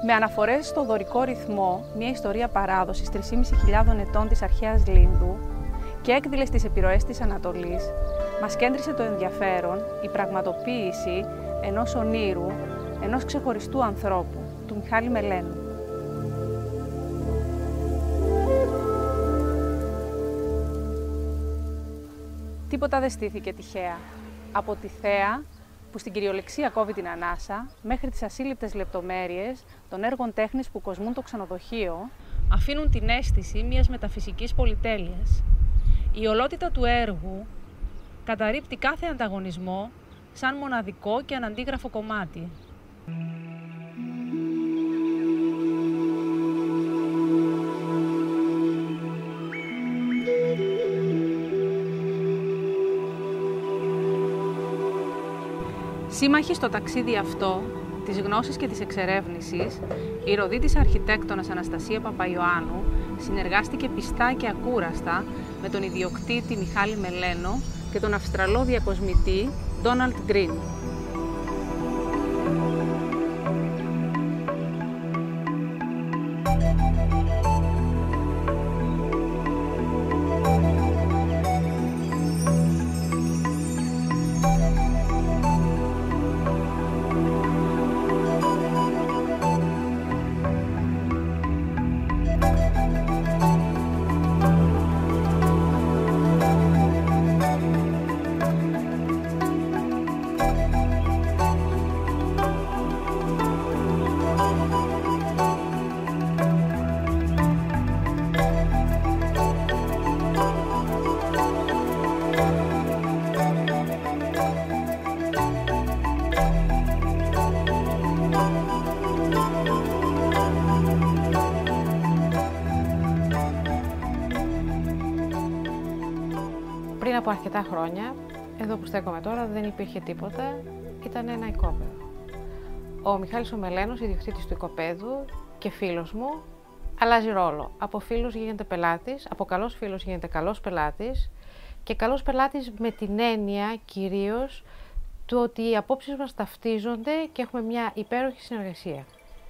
Με αναφορές στο δωρικό ρυθμό, μια ιστορία παράδοσης 3.500 ετών της αρχαίας Λίνδου και έκδηλες τις επιρροές της Ανατολής, μας κέντρισε το ενδιαφέρον η πραγματοποίηση ενός ονείρου, ενός ξεχωριστού ανθρώπου, του Μιχάλη Μελένου. Τίποτα δεν στήθηκε τυχαία. Από τη θέα, που στην κυριολεξία κόβει την ανάσα, μέχρι τις ασύλληπτες λεπτομέρειες των έργων τέχνης που κοσμούν το ξενοδοχείο, αφήνουν την αίσθηση μιας μεταφυσικής πολυτέλειας. Η ολότητα του έργου καταρρίπτει κάθε ανταγωνισμό σαν μοναδικό και αναντίγραφο κομμάτι. Σύμμαχοι στο ταξίδι αυτό, της γνώσης και της εξερεύνησης, η Ροδίτης αρχιτέκτονας Αναστασία Παπαϊωάννου συνεργάστηκε πιστά και ακούραστα με τον ιδιοκτήτη Μιχάλη Μελένο και τον Αυστραλό διακοσμητή Ντόναλντ Γκριν. Πριν από αρκετά χρόνια, εδώ που στέκομαι τώρα, δεν υπήρχε τίποτα, ήταν ένα οικόπεδο. Ο Μιχάλης ο Μελένος, ιδιοκτήτης του οικοπέδου και φίλος μου, αλλάζει ρόλο. Από φίλος γίνεται πελάτης, από καλός φίλος γίνεται καλός πελάτης και καλός πελάτης με την έννοια κυρίως του ότι οι απόψεις μας ταυτίζονται και έχουμε μια υπέροχη συνεργασία.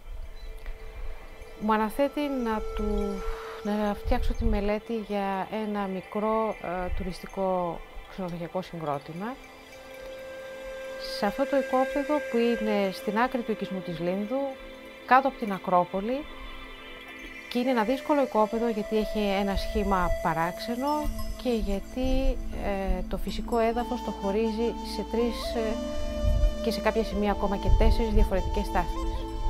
Μου αναθέτει να φτιάξω τη μελέτη για ένα μικρό τουριστικό ξενοδοχειακό συγκρότημα. Σε αυτό το οικόπεδο που είναι στην άκρη του οικισμού της Λίνδου, κάτω από την Ακρόπολη, και είναι ένα δύσκολο οικόπεδο γιατί έχει ένα σχήμα παράξενο και γιατί το φυσικό έδαφος το χωρίζει σε 3 και σε κάποια σημεία ακόμα και 4 διαφορετικές τάφες.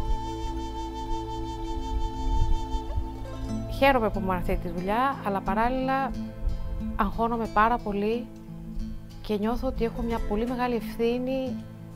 Χαίρομαι που μου αναθέτει τη δουλειά, αλλά παράλληλα αγχώνομαι πάρα πολύ και νιώθω ότι έχω μια πολύ μεγάλη ευθύνη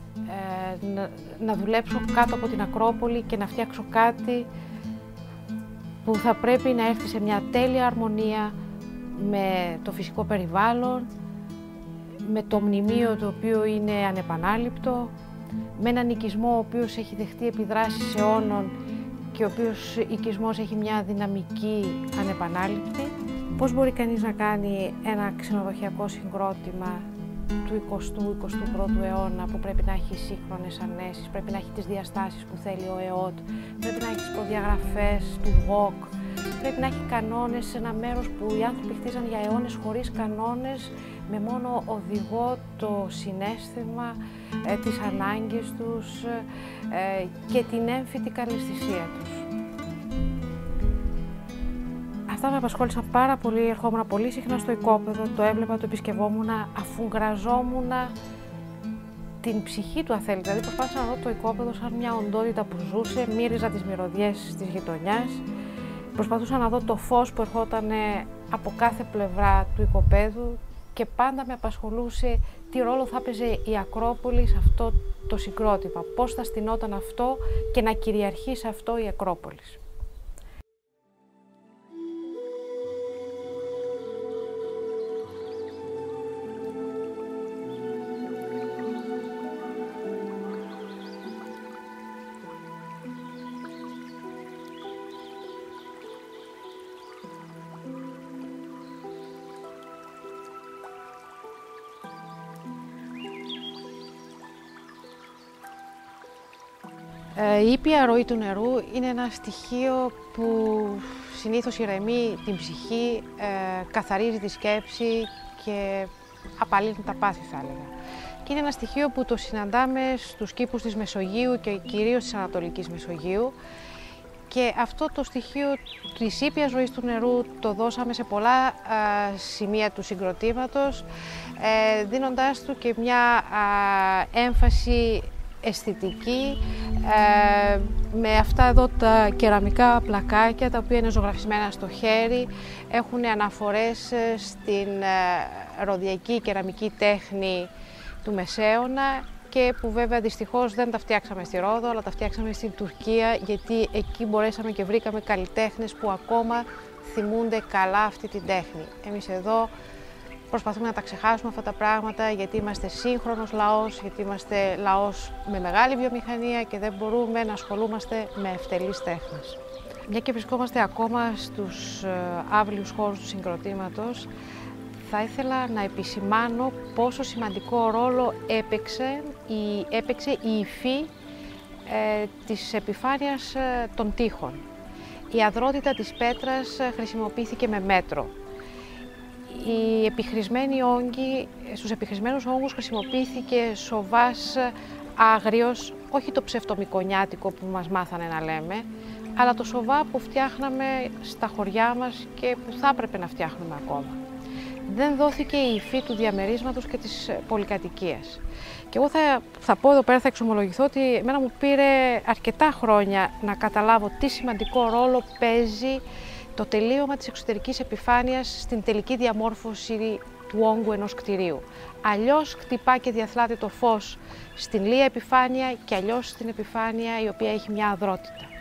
να δουλέψω κάτω από την Ακρόπολη και να φτιάξω κάτι που θα πρέπει να έρθει σε μια τέλεια αρμονία με το φυσικό περιβάλλον, με το μνημείο το οποίο είναι ανεπανάληπτο, με έναν οικισμό ο οποίος έχει δεχτεί επιδράσεις αιώνων και ο οποίος οικισμός έχει μια δυναμική ανεπανάληπτη. Πώς μπορεί κανείς να κάνει ένα ξενοδοχειακό συγκρότημα του 20ου-21ου αιώνα που πρέπει να έχει σύγχρονες ανέσεις, πρέπει να έχει τις διαστάσεις που θέλει ο ΕΟΤ, πρέπει να έχει τις προδιαγραφές του ΓΟΚ, πρέπει να έχει κανόνες σε ένα μέρος που οι άνθρωποι χτίζαν για αιώνες χωρίς κανόνες, με μόνο οδηγό το συναίσθημα, τις ανάγκες τους και την έμφυτη καλαισθησία τους. Αυτά με απασχόλησαν πάρα πολύ, ερχόμουν πολύ συχνά στο οικόπεδο, το έβλεπα, το επισκευόμουν, αφουγκραζόμουν την ψυχή του, αν θέλετε. Δηλαδή προσπάθησα να δω το οικόπεδο σαν μια οντότητα που ζούσε, μύριζα τις μυρωδιές της γειτονιάς, προσπαθούσα να δω το φως που ερχόταν από κάθε πλευρά του οικοπέδου και πάντα με απασχολούσε τι ρόλο θα έπαιζε η Ακρόπολη σε αυτό το συγκρότημα, πώς θα στηνόταν αυτό και να κυριαρχεί σε αυτό η Ακρόπολη. Η ήπια ροή του νερού είναι ένα στοιχείο που συνήθως ηρεμεί την ψυχή, καθαρίζει τη σκέψη και απαλύνει τα πάθη, θα έλεγα. Και είναι ένα στοιχείο που το συναντάμε στους κήπους της Μεσογείου και κυρίως της Ανατολικής Μεσογείου. Και αυτό το στοιχείο της ήπιας ροής του νερού το δώσαμε σε πολλά σημεία του συγκροτήματος, δίνοντάς του και μια έμφαση αισθητική, με αυτά εδώ τα κεραμικά πλακάκια, τα οποία είναι ζωγραφισμένα στο χέρι, έχουν αναφορές στην ροδιακή κεραμική τέχνη του Μεσαίωνα και που βέβαια δυστυχώς δεν τα φτιάξαμε στη Ρόδο, αλλά τα φτιάξαμε στην Τουρκία, γιατί εκεί μπορέσαμε και βρήκαμε καλλιτέχνες που ακόμα θυμούνται καλά αυτή την τέχνη. Εμείς εδώ προσπαθούμε να τα ξεχάσουμε αυτά τα πράγματα, γιατί είμαστε σύγχρονος λαός, γιατί είμαστε λαός με μεγάλη βιομηχανία και δεν μπορούμε να ασχολούμαστε με ευτελείς τέχνες. Μια και βρισκόμαστε ακόμα στους άβλιους χώρους του συγκροτήματος, θα ήθελα να επισημάνω πόσο σημαντικό ρόλο έπαιξε η υφή της επιφάνειας των τοίχων. Η αδρότητα της πέτρας χρησιμοποιήθηκε με μέτρο. Στους επιχρισμένους όγκους χρησιμοποιήθηκε σοβάς άγριος, όχι το ψευτομικονιάτικο που μας μάθανε να λέμε, αλλά το σοβά που φτιάχναμε στα χωριά μας και που θα έπρεπε να φτιάχνουμε ακόμα. Δεν δόθηκε η υφή του διαμερίσματος και της πολυκατοικίας. Και εγώ θα πω εδώ πέρα, θα εξομολογηθώ ότι εμένα μου πήρε αρκετά χρόνια να καταλάβω τι σημαντικό ρόλο παίζει το τελείωμα της εξωτερικής επιφάνειας στην τελική διαμόρφωση του όγκου ενός κτηρίου. Αλλιώς χτυπά και διαθλάται το φως στην λία επιφάνεια και αλλιώς στην επιφάνεια η οποία έχει μια αδρότητα.